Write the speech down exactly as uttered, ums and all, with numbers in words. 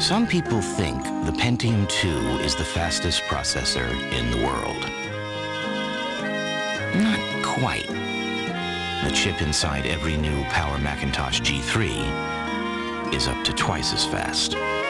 Some people think the Pentium two is the fastest processor in the world. Not quite. The chip inside every new Power Macintosh G three is up to twice as fast.